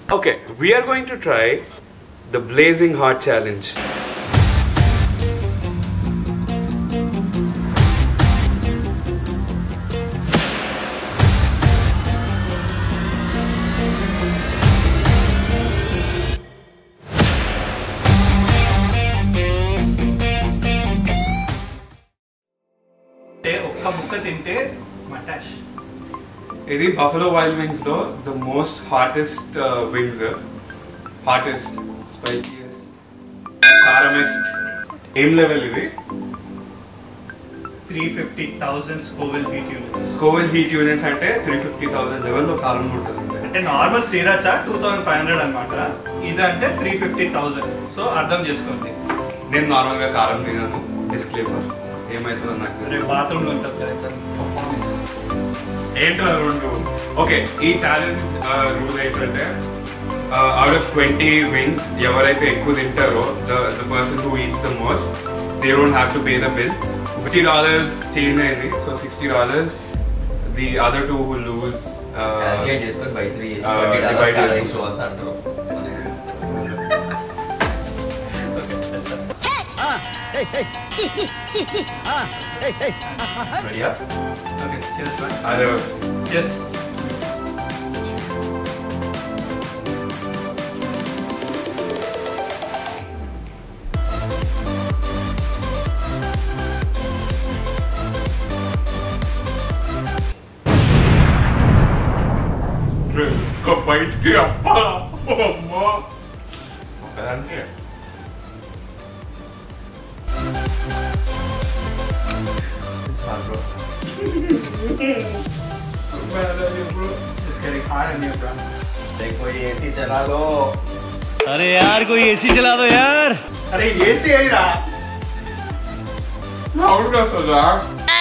Okay, we are going to try the Blazing Heart Challenge. This Buffalo Wild Wings though, the most hottest wings, hottest, spiciest, caramest. Aim level is 350,000 Scoville heat units. Scoville heat units ante 350,000 level lo karam untundi. Ante normal sriracha 2500 anamata. Idi ante 350,000. So ardham cheskondi. Nenu normal ga karam tinanu. Disclaimer. Emaithudo naku telidu. Bathroom lo untadi kada performance. Okay, each challenge rule out of 20 wings, the person who eats the most, they don't have to pay the bill. $50 change, so $60. The other two who lose by 3 $20 so ready up? Okay, cheers man. Yes. Kau bite ke apa? Mama. Makanan ke? bro. bro. It's getting hard in here, bro. कोई AC चला लो. अरे यार कोई AC चला दो यार. अरे एसी है यार. How does that?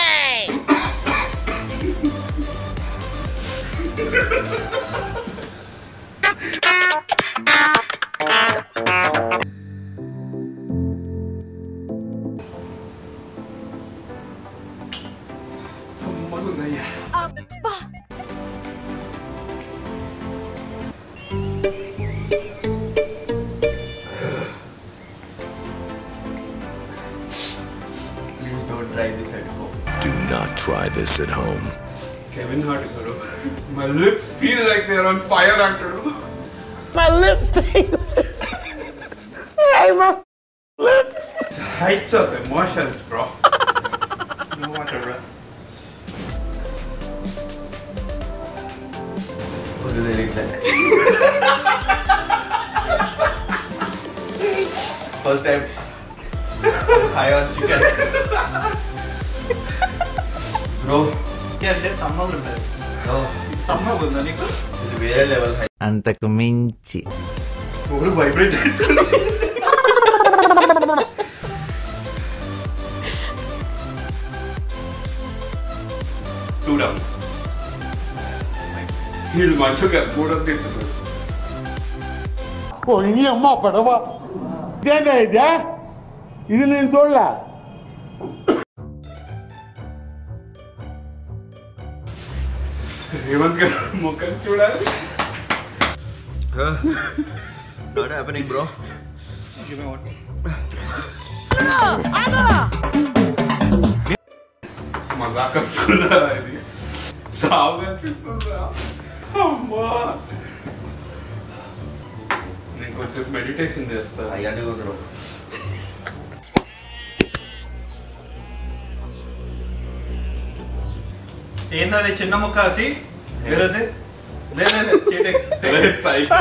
Do not try this at home. Kevin Hart, my lips feel like they're on fire after. My lips stink. Hey, my lips. Types of emotions, bro. No water, bro. What do they look like? First time high on chicken. Bro. Yeah, there's summer with that. No. Summer was not equal. It's very level high. అంతకు మించి Over vibrate. Two down. He'll manage to get good at this. ఓ ఇని అమ్మ పడవ ఇదేనా ఇదే ఇది నేను చూడలే రేవంత్ గారు ముఖం చూడాలి. Not happening, bro. Give me water. మజాక్ అనుకున్నారా ఇది? సాగు అనిపిస్తుందా? అమ్మా నేను కొంచెం మెడిటేషన్ చేస్తా. అయ్యండి bro. ఏంటది చిన్న ముక్క అది వేరేది లేదు సైకో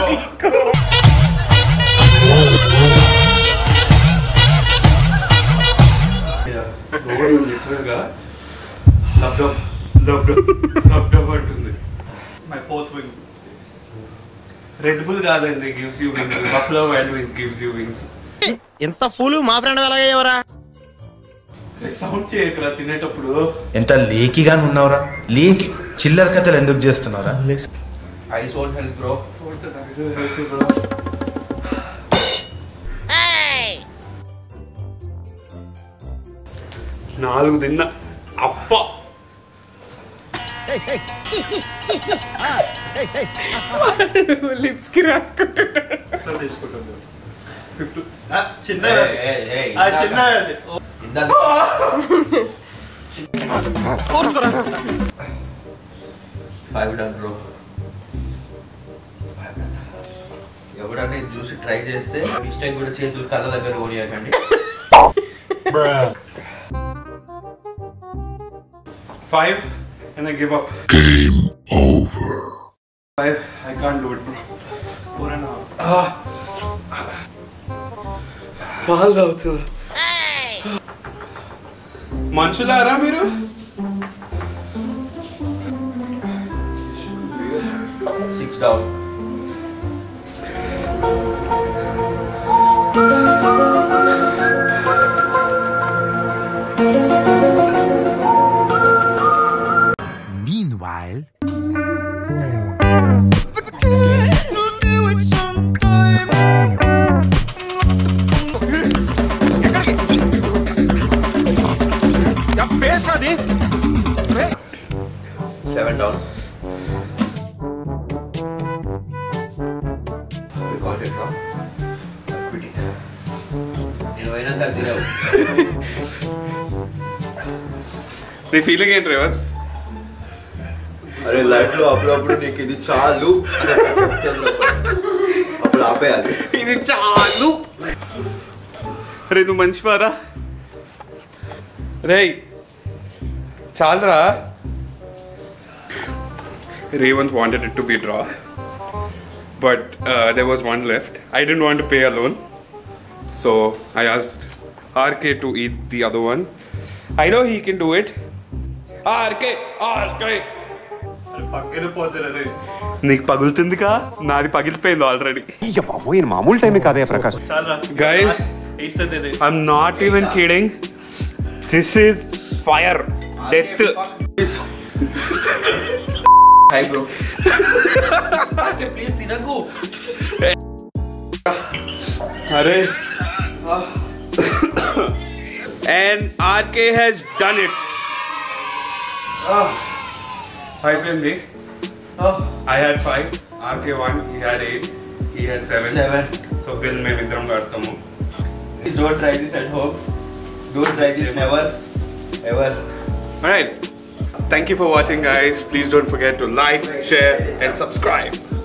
లిటరల్ గా లబ్ డబ్ అంటుంది. My fourth wing. Red Bull కాదండి gives you wings. Buffalo Wild Wings gives you wings. ఎంత ఫూలు మా ఫ్రెండ్ ఎలాగయ్యేవరా. సౌండ్ చేయకరా తినేటప్పుడు. ఎంత లేకిగా ఉన్నావురా. లేకి చిల్లర కథలు ఎందుకు చేస్తున్నారా? Ice won't help, bro. నాలుగు తిన్నా అఫ్ఫా. లిప్స్ కి రాసుకుంటున్నాడు. తీసుకుంటుంది చిన్న ఎవడన్నా ఇది చూసి ట్రై చేస్తే ఇష్టం కూడా చేతులు కళ్ళ దగ్గర కొనియకండి. 5 and I give up. Game over. 5. I can't do it, bro. 4.5. పాలు తాగుతున్నా. మనుషులారా మీరు? Six down. Meanwhile, Seven down. We got it wrong. Quitting. నేను పోయినాక తినవు. నీ ఫీలింగ్ ఏంటి రేవంత్? అరే లైఫ్ లో అప్పుడప్పుడు నీకు ఇది చాలు అప్పుడు ఆపేయాలి. ఇది చాలు. రే నువ్వు మంచివారా? రే చాలరా. Revant wanted it to be draw, but there was one left. I didn't want to pay alone, so I asked RK to eat the other one. I know he can do it. RK. పగిలిపోతుంది. నీకు పగులుతుందిగా, నాది పగిలిపోయింది already. మామూలు time కాదే Prakash. Guys, I'm not even kidding. This is fire. Death. Hi bro. RK please తినకు. Arey. And RK has done it. Hi Premji. I had 5. RK 1. He had 8. He had 7. 7. So bill mein vidram kartamu. Please don't try this at home. Don't try this never ever. Alright. Thank you for watching, guys. Please don't forget to like, share, and subscribe.